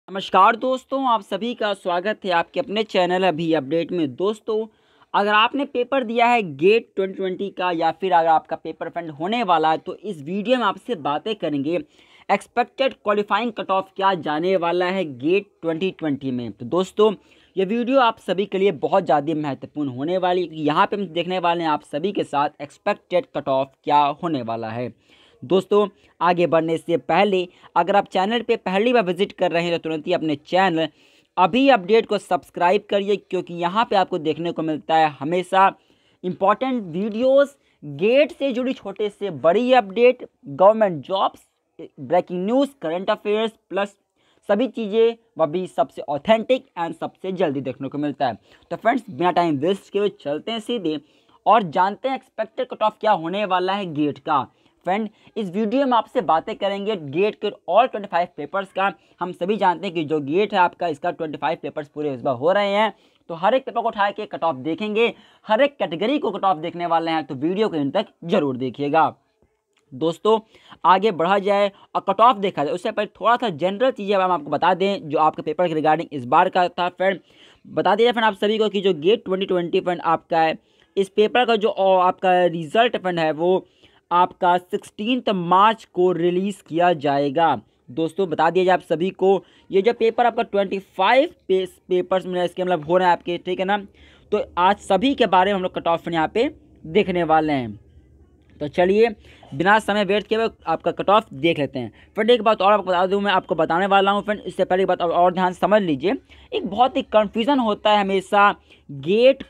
नमस्कार दोस्तों, आप सभी का स्वागत है आपके अपने चैनल अभी अपडेट में। दोस्तों, अगर आपने पेपर दिया है गेट 2020 का या फिर अगर आपका पेपर फ्रेंड होने वाला है तो इस वीडियो में आपसे बातें करेंगे एक्सपेक्टेड क्वालिफाइंग कट ऑफ क्या जाने वाला है गेट 2020 में। तो दोस्तों, ये वीडियो आप सभी के लिए बहुत ज़्यादा महत्वपूर्ण होने वाली है क्योंकि यहाँ पे हम देखने वाले हैं आप सभी के साथ एक्सपेक्टेड कट ऑफ क्या होने वाला है। दोस्तों, आगे बढ़ने से पहले अगर आप चैनल पे पहली बार विजिट कर रहे हैं तो तुरंत ही अपने चैनल अभी अपडेट को सब्सक्राइब करिए क्योंकि यहाँ पे आपको देखने को मिलता है हमेशा इम्पॉर्टेंट वीडियोस, गेट से जुड़ी छोटे से बड़ी update, government jobs, breaking news, current affairs plus सभी चीज़ें वह भी सबसे ऑथेंटिक एंड सबसे जल्दी देखने को मिलता है। तो फ्रेंड्स, बिना टाइम वेस्ट के हुए चलते हैं सीधे और जानते हैं एक्सपेक्टेड कट ऑफ क्या होने वाला है गेट का। फ्रेंड, इस वीडियो में आपसे बातें करेंगे गेट के ऑल 25 पेपर्स का। हम सभी जानते हैं कि जो गेट है आपका, इसका 25 पेपर्स पूरे इस बार हो रहे हैं, तो हर एक पेपर को उठा के कट ऑफ देखेंगे, हर एक कैटेगरी को कट ऑफ देखने वाले हैं, तो वीडियो को इन तक जरूर देखिएगा। दोस्तों, आगे बढ़ा जाए और कट ऑफ देखा जाए उससे पहले थोड़ा सा जनरल चीज़ें हम आपको बता दें जो आपके पेपर के रिगार्डिंग इस बार का था। फ्रेंड, बता दिया फ्रेंड आप सभी को कि जो गेट 2020 फ्रेंड आपका है, इस पेपर का जो आपका रिजल्ट फ्रेंड है वो आपका 16 मार्च को रिलीज़ किया जाएगा। दोस्तों, बता दिया जाए आप सभी को, ये जो पेपर आपका 25 पेपर्स में इसके मतलब हो रहे हैं आपके, ठीक है ना। तो आज सभी के बारे में हम लोग कट ऑफ यहाँ पे देखने वाले हैं। तो चलिए बिना समय वेस्ट किए आपका कट ऑफ देख लेते हैं। फ्रेंड, एक बात और आपको बता दूं, मैं आपको बताने वाला हूं फ्रेंड, इससे पहले एक बात और ध्यान समझ लीजिए। एक बहुत ही कन्फ्यूज़न होता है हमेशा गेट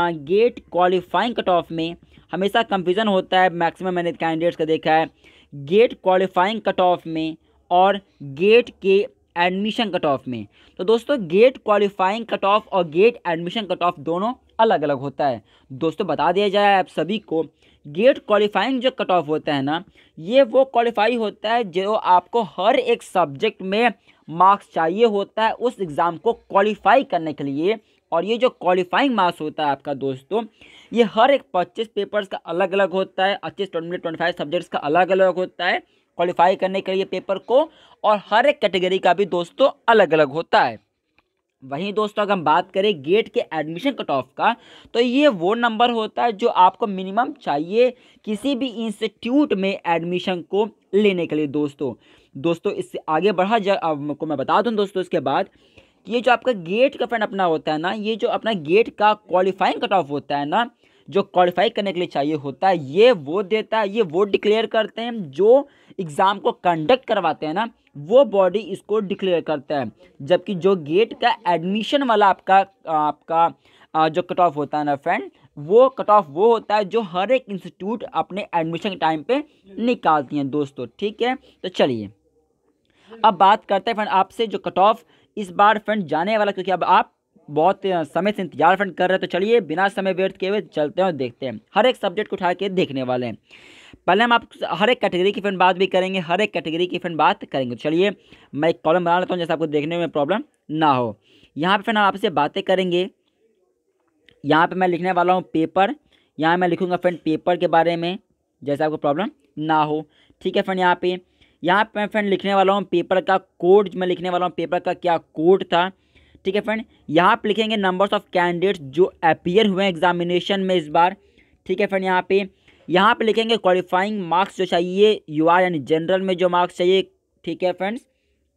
क्वालिफाइंग कट ऑफ में, हमेशा कंफ्यूजन होता है। मैक्सिमम मैंने कैंडिडेट्स का देखा है गेट क्वालिफाइंग कट ऑफ में और गेट के एडमिशन कट ऑफ में। तो दोस्तों, गेट क्वालिफाइंग कट ऑफ और गेट एडमिशन कट ऑफ दोनों अलग अलग होता है। दोस्तों, बता दिया जाए आप सभी को, गेट क्वालिफाइंग जो कट ऑफ होता है ना, ये वो क्वालिफाई होता है जो आपको हर एक सब्जेक्ट में मार्क्स चाहिए होता है उस एग्ज़ाम को क्वालिफाई करने के लिए। और ये जो क्वालिफाइंग मार्क्स होता है आपका दोस्तों, ये हर एक 25 पेपर्स का अलग अलग होता है, 25 सब्जेक्ट्स का अलग अलग होता है क्वालिफाई करने के लिए पेपर को, और हर एक कैटेगरी का भी दोस्तों अलग अलग होता है। वहीं दोस्तों, अगर हम बात करें गेट के एडमिशन कट ऑफ का, तो ये वो नंबर होता है जो आपको मिनिमम चाहिए किसी भी इंस्टीट्यूट में एडमिशन को लेने के लिए। दोस्तों इससे आगे बढ़ा जाए, आपको मैं बता दूं दोस्तों इसके बाद, ये जो आपका गेट का फ्रेंड अपना होता है ना, ये जो अपना गेट का क्वालिफाइंग कट ऑफ होता है ना, जो क्वालिफाई करने के लिए चाहिए होता है, ये वो देता है, ये वो डिक्लेयर करते हैं जो एग्ज़ाम को कंडक्ट करवाते हैं ना, वो बॉडी इसको डिक्लेयर करता है। जबकि जो गेट का एडमिशन वाला आपका जो कट ऑफ होता है ना फ्रेंड, वो कट ऑफ वो होता है जो हर एक इंस्टीट्यूट अपने एडमिशन के टाइम पे निकालती हैं दोस्तों, ठीक है। तो चलिए अब बात करते हैं फ्रेंड आपसे जो कट ऑफ इस बार फ्रेंड जाने वाला, क्योंकि अब आप बहुत समय से इंतजार फ्रेंड कर रहे हैं। तो चलिए बिना समय व्यर्थ किए हुए चलते हैं और देखते हैं, हर एक सब्जेक्ट को उठा के देखने वाले हैं। पहले हम आप हर एक कैटेगरी की फ्रेंड बात भी करेंगे, हर एक कैटेगरी की फ्रेंड बात करेंगे। तो चलिए मैं एक कॉलम बना लेता हूँ जैसे आपको देखने में प्रॉब्लम ना हो। यहाँ पर फ्रेंड हम आपसे बातें करेंगे, यहाँ पर मैं लिखने वाला हूँ पेपर, यहाँ मैं लिखूँगा फ्रेंड पेपर के बारे में जैसे आपको प्रॉब्लम ना हो, ठीक है फ्रेंड। यहाँ पे मैं फ्रेंड लिखने वाला हूँ पेपर का कोड, मैं लिखने वाला हूँ पेपर का क्या कोड था, ठीक है फ्रेंड। यहाँ पे लिखेंगे नंबर्स ऑफ कैंडिडेट्स जो अपीयर हुए एग्जामिनेशन में इस बार, ठीक है फ्रेंड। यहाँ पे लिखेंगे क्वालिफाइंग मार्क्स जो चाहिए यूआर यानी जनरल में जो मार्क्स चाहिए, ठीक है फ्रेंड्स।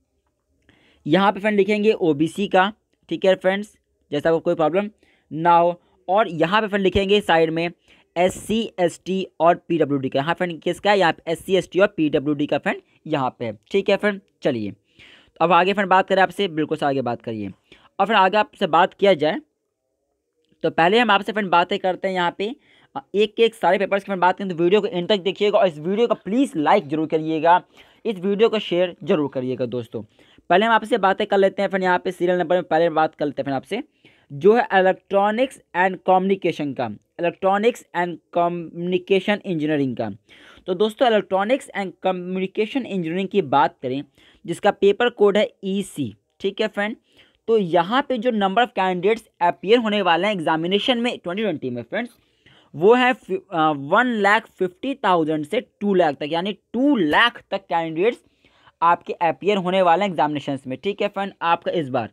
यहाँ पे फ्रेंड लिखेंगे ओबीसी का, ठीक है फ्रेंड्स, जैसा आपको कोई प्रॉब्लम ना हो। और यहाँ पे फ्रेंड लिखेंगे साइड में SC ST और PWD का। यहाँ फ्रेंड किसका है, यहाँ पे SC ST और PWD का फ्रेंड यहाँ पे, ठीक है फ्रेंड। चलिए अब आगे फ्रेंड बात करें आपसे, बिल्कुल से आगे बात करिए। और फिर आगे आपसे बात किया जाए तो पहले हम आपसे फ्रेंड बातें करते हैं यहाँ पे एक एक सारे पेपर्स की फ्रेंड बात करें। तो वीडियो को एंड तक देखिएगा और इस वीडियो को प्लीज़ लाइक जरूर करिएगा, इस वीडियो को शेयर जरूर करिएगा। दोस्तों, पहले हम आपसे बातें कर लेते हैं फ्रेंड, यहाँ पे सीरियल नंबर में पहले बात कर लेते हैं फ्रेंड आपसे जो है इलेक्ट्रॉनिक्स एंड कम्युनिकेशन का, इलेक्ट्रॉनिक्स एंड कम्युनिकेशन इंजीनियरिंग का। तो दोस्तों, इलेक्ट्रॉनिक्स एंड कम्युनिकेशन इंजीनियरिंग की बात करें जिसका पेपर कोड है EC, ठीक है फ्रेंड। तो यहाँ पे जो नंबर ऑफ कैंडिडेट्स अपीयर होने वाले हैं एग्जामिनेशन में 2020 में फ्रेंड्स, वो है 1,50,000 से 2 लाख तक, यानी 2 लाख तक कैंडिडेट्स आपके अपीयर होने वाले एग्जामिनेशंस में। ठीक है फ्रेंड, आपका इस बार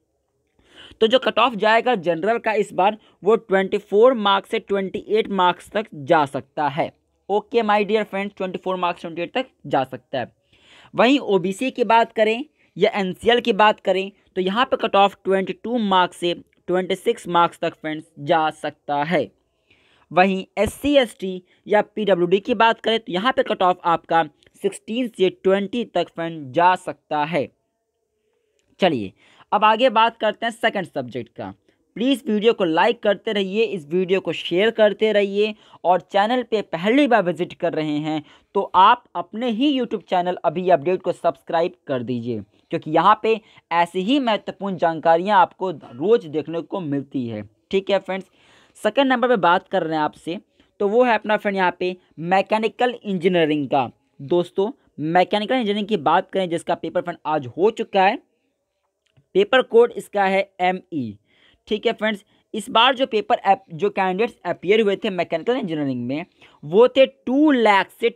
तो जो कट ऑफ जाएगा जनरल का इस बार वो 24 मार्क्स से 28 मार्क्स तक जा सकता है। Okay my dear friends, 24 marks 28 तक जा सकता है। वहीं ओबीसी की बात करें या एनसीएल की बात करें तो यहाँ पे कट ऑफ 22 मार्क्स से 26 मार्क्स तक फ्रेंड्स जा सकता है। वहीं एससी एसटी या पीडब्ल्यूडी की बात करें तो यहाँ पे कट ऑफ आपका 16 से 20 तक फ्रेंड जा सकता है। चलिए अब आगे बात करते हैं सेकंड सब्जेक्ट का। प्लीज़ वीडियो को लाइक करते रहिए, इस वीडियो को शेयर करते रहिए, और चैनल पे पहली बार विजिट कर रहे हैं तो आप अपने ही यूट्यूब चैनल अभी अपडेट को सब्सक्राइब कर दीजिए, क्योंकि यहाँ पे ऐसी ही महत्वपूर्ण जानकारियाँ आपको रोज़ देखने को मिलती है। ठीक है फ्रेंड्स, सेकंड नंबर पे बात कर रहे हैं आपसे, तो वो है अपना फ्रेंड यहाँ पे मैकेनिकल इंजीनियरिंग का। दोस्तों मैकेनिकल इंजीनियरिंग की बात करें जिसका पेपर फ्रेंड आज हो चुका है, पेपर कोड इसका है ME। ठीक है फ्रेंड्स, इस बार जो जो कैंडिडेट्स अपीयर हुए थे मैकेनिकल इंजीनियरिंग में वो थे 2 लाख से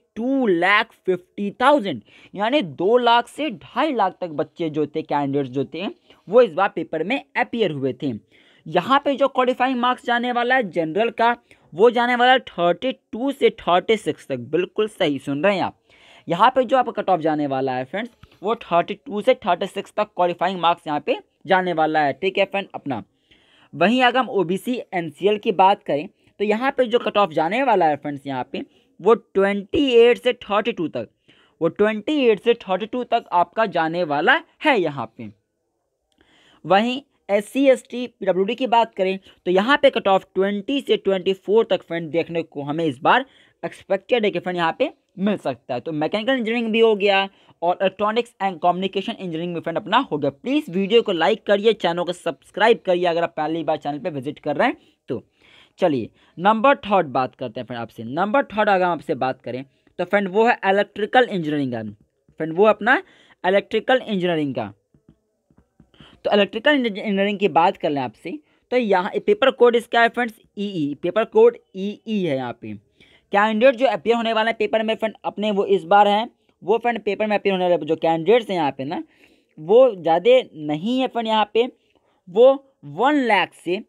2,50,000, यानी 2 लाख से 2.5 लाख तक बच्चे जो थे, कैंडिडेट्स जो थे, वो इस बार पेपर में अपीयर हुए थे। यहाँ पे जो क्वालिफाइंग मार्क्स जाने वाला है जनरल का वो जाने वाला है 32 से 36 तक। बिल्कुल सही सुन रहे हैं आप, यहाँ पे जो आपका कट ऑफ जाने वाला है फ्रेंड्स वो 32 से 36 तक क्वालिफाइंग मार्क्स यहाँ पे जाने वाला है। ठीक है फ्रेंड अपना। वहीं अगर हम ओबीसी एनसीएल की बात करें तो यहाँ पे जो कट ऑफ जाने वाला है फ्रेंड्स यहाँ पे वो 28 से 32 तक, वो 28 से 32 तक आपका जाने वाला है यहाँ पे। वहीं एससी एसटी पीडब्ल्यूडी की बात करें तो यहाँ पे कट ऑफ 20 से 24 तक फ्रेंड देखने को हमें इस बार एक्सपेक्टेड है कि फ्रेंड यहाँ पे मिल सकता है। तो मैकेनिकल इंजीनियरिंग भी हो गया और इलेक्ट्रॉनिक्स एंड कम्युनिकेशन इंजीनियरिंग में फ्रेंड अपना हो गया। प्लीज़ वीडियो को लाइक करिए, चैनल को सब्सक्राइब करिए अगर आप पहली बार चैनल पे विजिट कर रहे हैं तो। चलिए नंबर थर्ड बात करते हैं फ्रेंड आपसे। नंबर थर्ड अगर हम आपसे बात करें तो फ्रेंड वो है इलेक्ट्रिकल इंजीनियरिंग का। फ्रेंड वो अपना इलेक्ट्रिकल इंजीनियरिंग का, तो इलेक्ट्रिकल इंजीनियरिंग की बात कर लें आपसे तो यहाँ पेपर कोड इसका है friends EE, paper code EE है। यहाँ पे कैंडिडेट जो अपीयर होने वाला है पेपर में फ्रेंड अपने वो इस बार हैं, वो फ्रेंड पेपर में अपीयर होने वाले जो कैंडिडेट्स हैं यहाँ पे ना वो ज़्यादा नहीं है फ्रेंड। यहाँ पे वो 1 लाख से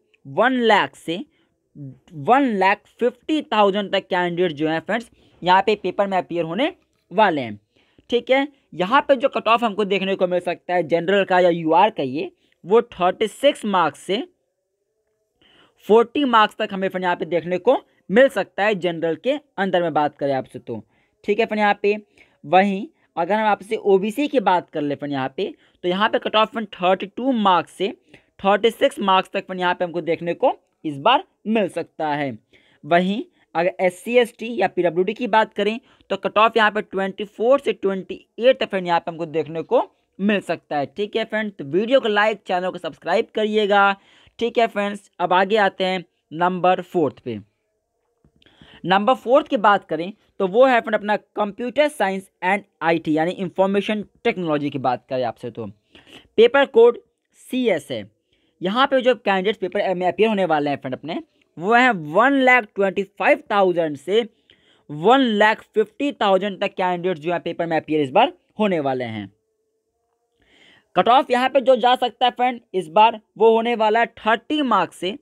1,50,000 तक कैंडिडेट जो हैं फ्रेंड्स यहाँ पे पेपर में अपीयर होने वाले हैं। ठीक है, यहाँ पे जो कट ऑफ हमको देखने को मिल सकता है जनरल का या UR का ये वो 36 मार्क्स से 40 मार्क्स तक हमें फ्रेंड यहाँ पे देखने को मिल सकता है जनरल के अंदर में बात करें आपसे तो। ठीक है फ्रेंड यहाँ पे। वहीं अगर हम आपसे ओबीसी की बात कर ले फ्रेंड यहाँ पे तो यहाँ पे कट ऑफ फ्रेंड 32 मार्क्स से 36 मार्क्स तक फ्रेंड यहाँ पे हमको देखने को इस बार मिल सकता है। वहीं अगर SC ST या PWD की बात करें तो कट ऑफ यहाँ पे 24 से 28 तक फ्रेंड यहाँ पे हमको देखने को मिल सकता है। ठीक है फ्रेंड, तो वीडियो को लाइक, चैनल को सब्सक्राइब करिएगा। ठीक है फ्रेंड्स, अब आगे आते हैं नंबर 4 पे। नंबर 4 की बात करें तो वो है फ्रेंड अपना कंप्यूटर साइंस एंड IT यानी इंफॉर्मेशन टेक्नोलॉजी की बात करें आपसे तो पेपर कोड CS है। यहाँ पे जो कैंडिडेट्स पेपर में अपीयर होने वाले हैं फ्रेंड अपने वो हैं 1,25,000 से 1,50,000 तक कैंडिडेट्स जो है पेपर में अपीयर इस बार होने वाले हैं। कट ऑफ यहाँ पे जो जा सकता है फ्रेंड इस बार वो होने वाला है 30 मार्क्स से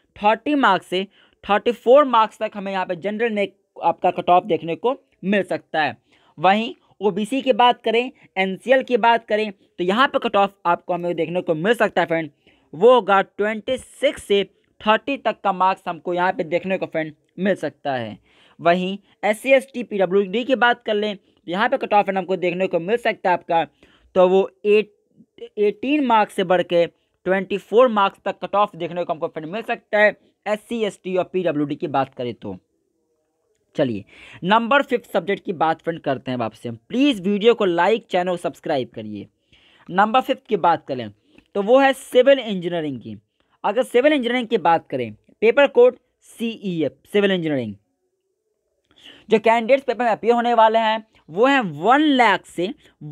34 मार्क्स तक हमें यहाँ पे जनरल में आपका कट ऑफ देखने को मिल सकता है। वहीं ओबीसी की बात करें, एनसीएल की बात करें तो यहाँ पे कट ऑफ आपको हमें देखने को मिल सकता है फ्रेंड वो होगा 26 से 30 तक का मार्क्स हमको यहाँ पे देखने को फ्रेंड मिल सकता है। वहीं SC ST PWD की बात कर लें तो यहाँ पे कट ऑफ हमको देखने को मिल सकता है आपका तो वो 18 मार्क्स से बढ़ के 24 मार्क्स तक कट ऑफ देखने को हमको फ्रेंड मिल सकता है SC ST और PWD की बात करें तो। चलिए नंबर 5 सब्जेक्ट की बात फ्रेंड करते हैं आपसे। प्लीज़ वीडियो को लाइक, चैनल को सब्सक्राइब करिए। नंबर 5 की बात करें तो वो है सिविल इंजीनियरिंग की। अगर सिविल इंजीनियरिंग की बात करें paper code CEF civil engineering, जो कैंडिडेट्स पेपर में अपीयर होने वाले हैं वो हैं 1 लाख से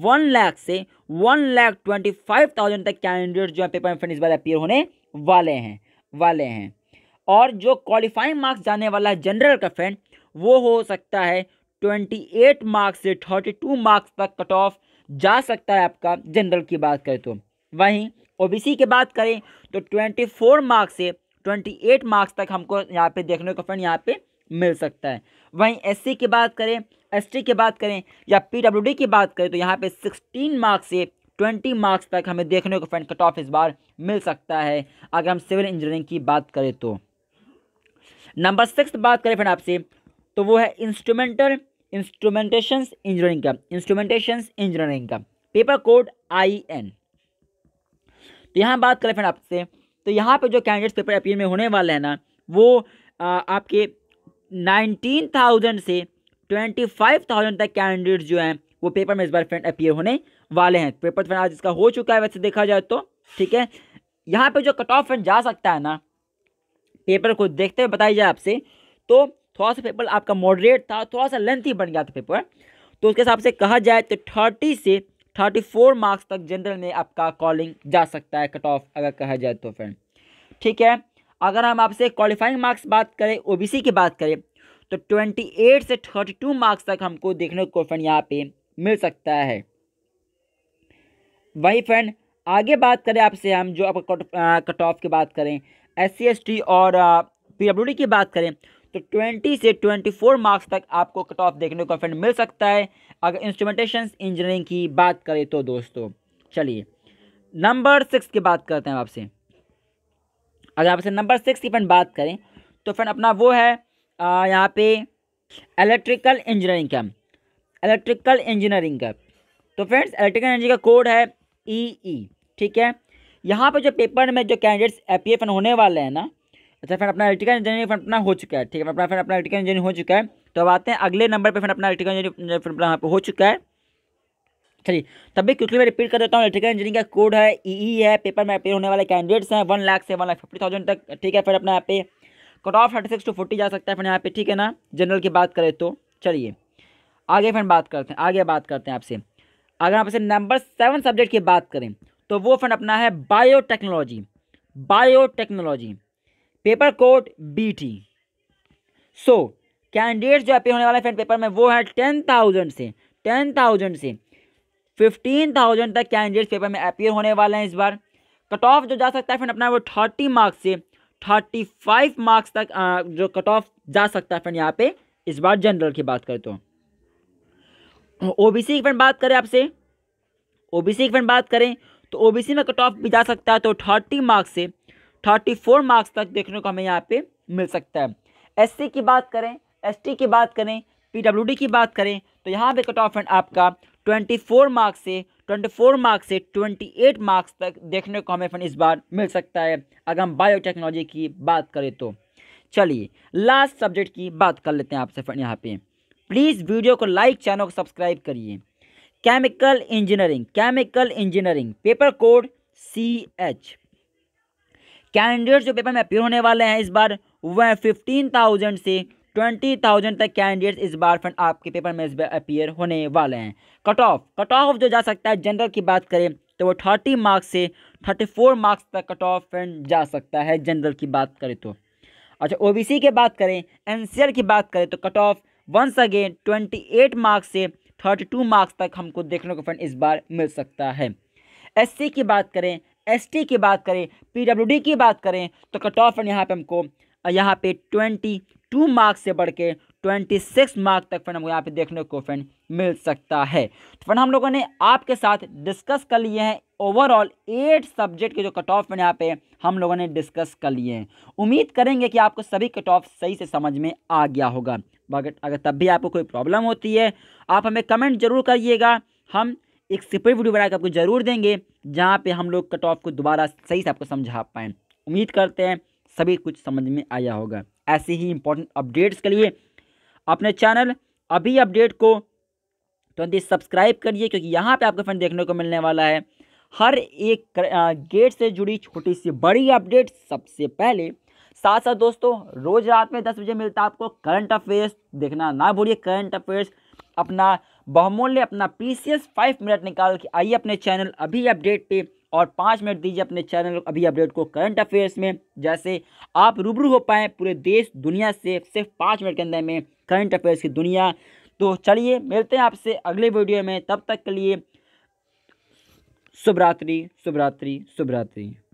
1,25,000 तक कैंडिडेट जो है पेपर में इस बार अपीयर होने वाले हैं। और जो क्वालिफाइंग मार्क्स जाने वाला है जनरल का फ्रेंड वो हो सकता है 28 मार्क्स से 32 मार्क्स तक कट ऑफ जा सकता है आपका जनरल की बात करें तो। वहीं ओबीसी की बात करें तो 24 मार्क्स से 28 मार्क्स तक हमको यहाँ पे देखने को फ्रेंड यहाँ पे मिल सकता है। वहीं एससी की बात करें, एसटी की बात करें या पीडब्ल्यूडी की बात करें तो यहाँ पे 16 मार्क्स से 20 मार्क्स तक हमें देखने को फ्रेंड कट ऑफ इस बार मिल सकता है अगर हम सिविल इंजीनियरिंग की बात करें तो। नंबर 6 बात करें फ्रेंड आपसे तो वो है इंस्ट्रूमेंटेशंस इंजीनियरिंग का पेपर कोड IN। तो यहाँ बात करें फ्रेंड आपसे तो यहाँ पे जो कैंडिडेट्स पेपर अपीयर में होने वाले हैं ना वो आपके 19,000 से 25,000 तक कैंडिडेट्स जो हैं वो पेपर में इस बार फ्रेंड अपीयर होने वाले हैं। पेपर फ्रेंड आज इसका हो चुका है वैसे देखा जाए तो, ठीक है। यहाँ पे जो कट ऑफ फ्रेंड जा सकता है ना पेपर को देखते हुए बताई जाए आपसे तो थोड़ा सा पेपर आपका मॉडरेट था, थोड़ा सा लेंथी बन गया था पेपर, तो उसके हिसाब से कहा जाए तो 30 से 34 मार्क्स तक जनरल में आपका कॉलिंग जा सकता है कट ऑफ अगर कहा जाए तो फ्रेंड, ठीक है। अगर हम आपसे क्वालिफाइंग मार्क्स बात करें, ओबीसी की बात करें तो 28 से 32 मार्क्स तक हमको देखने को फ्रेंड यहाँ पे मिल सकता है। वही फ्रेंड आगे बात करें आपसे हम जो आपका कट ऑफ की बात करें, SC ST और पीडब्ल्यूडी की बात करें तो 20 से 24 मार्क्स तक आपको कट ऑफ देखने को फ्रेंड मिल सकता है अगर इंस्ट्रूमेंटेशन इंजीनियरिंग की बात करें तो दोस्तों। चलिए नंबर 6 की बात करते हैं आपसे। अगर आपसे नंबर 6 की फ्रेंड बात करें तो फ्रेंड अपना वो है यहाँ पे इलेक्ट्रिकल इंजीनियरिंग का। तो फ्रेंड्स इलेक्ट्रिकल इंजीनियरिंग का कोड है EE, ठीक है। यहाँ पे जो पेपर में जो कैंडिडेट्स अपीयर होने वाले हैं ना, अच्छा फ्रेंड अपना इलेक्ट्रिकल इंजीनियरिंग अपना हो चुका है, ठीक है। अपना इलेक्ट्रिकल इंजीनियरिंग हो चुका है तो अब आते हैं अगले नंबर पे फ्रेंड अपना इलेक्ट्रिकल इंजीनियरिंग यहाँ पे हो चुका है। चलिए तब भी क्विकली मैं रिपीट कर देता हूँ। इलेक्ट्रिकल इंजीनियरिंग का कोड है EE है। पेपर में अपीयर होने वाले कैंडिडेट्स हैं 1 लाख से 1,50,000 तक, ठीक है। फिर अपना यहाँ पे कट ऑफ 36 to 40 जा सकता है फिर यहाँ पे, ठीक है ना, जनरल की बात करें तो। चलिए आगे फ्रेंड बात करते हैं आपसे। अगर आपसे नंबर 7 सब्जेक्ट की बात करें तो वो फ्रेंड अपना है biotechnology, paper code BT। So candidates जो अपीयर होने वाले फ्रेंड पेपर में वो है 10,000 से 15,000 तक कैंडिडेट्स पेपर में अपीयर होने वाले हैं इस बार। कट ऑफ जो जा सकता है फ्रेंड अपना वो 30 मार्क्स से 35 मार्क्स तक जो कट ऑफ जा सकता है फ्रेंड यहाँ पे इस बार जनरल की बात करें तो। ओबीसी की फ्रेंड बात करें तो ओबीसी में कट ऑफ भी जा सकता है तो 30 मार्क्स से 34 मार्क्स तक देखने को हमें यहाँ पे मिल सकता है। SC की बात करें, ST की बात करें, पीडब्ल्यूडी की बात करें तो यहाँ पे कट ऑफ फ्रेंड आपका 24 मार्क्स से 28 मार्क्स तक देखने को हमें फ्रेंड इस बार मिल सकता है अगर हम बायोटेक्नोलॉजी की बात करें तो। चलिए लास्ट सब्जेक्ट की बात कर लेते हैं आपसे फ्रेंड यहाँ पे। प्लीज़ वीडियो को लाइक, चैनल को सब्सक्राइब करिए। Chemical engineering paper code CH। Candidates जो पेपर में अपीयर होने वाले हैं इस बार वह 15,000 से 20,000 तक कैंडिडेट्स इस बार फ्रेंड आपके पेपर में इस बार अपीयर होने वाले हैं। कट ऑफ जो जा सकता है जनरल की बात करें तो वो 30 मार्क्स से 34 मार्क्स तक कट ऑफ फ्रेंड जा सकता है जनरल की बात करें तो। अच्छा ओबीसी की बात करें, NCL की बात करें तो cut off once again 28 marks से 32 मार्क्स तक हमको देखने को फ्रेंड इस बार मिल सकता है। SC की बात करें, ST की बात करें, पीडब्ल्यूडी की बात करें तो कट ऑफ फ्रेंड यहाँ पे हमको यहाँ पे 22 मार्क्स से बढ़ के 26 मार्क्स तक फ्रेंड हमको यहाँ पे देखने को फ्रेंड मिल सकता है। तो फ्रेंड हम लोगों ने आपके साथ डिस्कस कर लिए हैं ओवरऑल 8 सब्जेक्ट के जो कट ऑफ फ्रेंड यहाँ पे हम लोगों ने डिस्कस कर लिए हैं। उम्मीद करेंगे कि आपको सभी कट ऑफ सही से समझ में आ गया होगा। अगर तब भी आपको कोई प्रॉब्लम होती है आप हमें कमेंट जरूर करिएगा, हम एक सेपरेट वीडियो बनाकर आपको ज़रूर देंगे जहाँ पे हम लोग कट ऑफ को दोबारा सही से आपको समझा पाएँ। उम्मीद करते हैं सभी कुछ समझ में आया होगा। ऐसे ही इंपॉर्टेंट अपडेट्स के लिए अपने चैनल अभी अपडेट को तुरंत सब्सक्राइब करिए क्योंकि यहाँ पे आपको फ्रेंड देखने को मिलने वाला है हर एक गेट से जुड़ी छोटी सी बड़ी अपडेट सबसे पहले। साथ साथ दोस्तों रोज़ रात में 10 बजे मिलता है आपको करंट अफेयर्स, देखना ना भूलिए करंट अफेयर्स। अपना बहुमूल्य अपना प्रीसियस 5 मिनट निकाल के आइए अपने चैनल अभी अपडेट पे और 5 मिनट दीजिए अपने चैनल अभी अपडेट को करंट अफेयर्स में, जैसे आप रूबरू हो पाएँ पूरे देश दुनिया से सिर्फ 5 मिनट के अंदर में करंट अफेयर्स की दुनिया। तो चलिए मिलते हैं आपसे अगले वीडियो में, तब तक के लिए शुभ रात्रि, शुभ रात्रि, शुभ रात्रि।